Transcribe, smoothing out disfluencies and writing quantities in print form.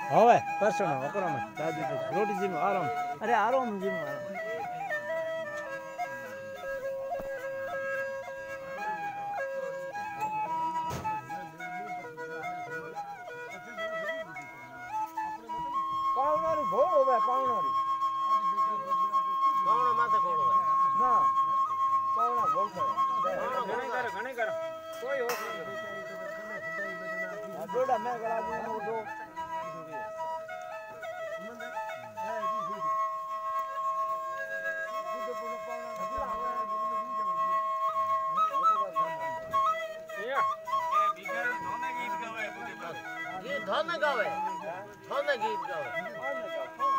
હવે કરશો ને વકરો માં દાદી રોટી જીમ આરામ અરે આરામ જીમ આરામ પાવનારી ભોળો ભાઈ પાવનારી પાવણા માથે ઘોડો હોય ના પાવના ભોળ ઘણી કરે કોઈ હોશ નથી જોડા મેં ગળા નો ઉઠો ગીત ધોને ગાવે ધોને ગીત ગાવે